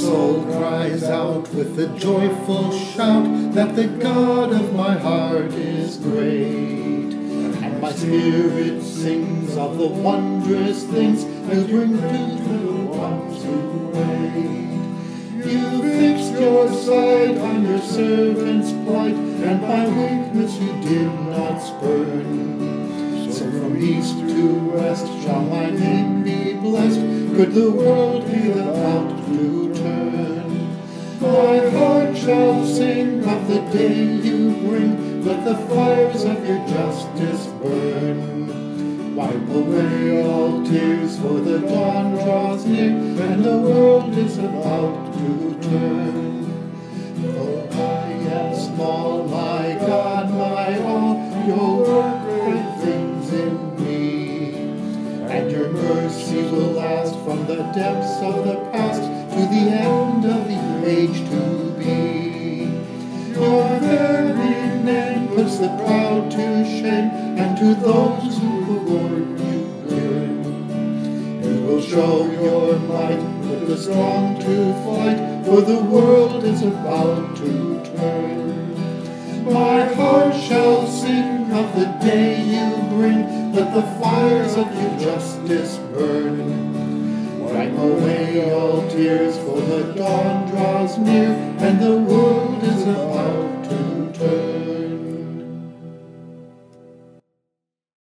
soul cries out with a joyful shout that the God of my heart is great. And my spirit sings of the wondrous things He'll bring to the ones who wait. You fixed your sight on your servant's plight, and my weakness you did not spurn. So from east to west shall my name be blessed, could the world be about to turn. My heart shall sing of the day you bring, let the fires of your justice burn. Wipe away all tears, for the dawn draws near, and the world is about to turn. Though I am small, my God, my all, you'll work great things in me. And your mercy will last from the depths of the past to the end of the age to be. Your very name puts the proud to shame, and to those who reward you grin. You will show your might, put the strong to flight, for the world is about to turn. My heart shall sing of the day you bring, let the fires of your justice burn. Wipe away all tears, for the dawn draws near, and the world is about to turn.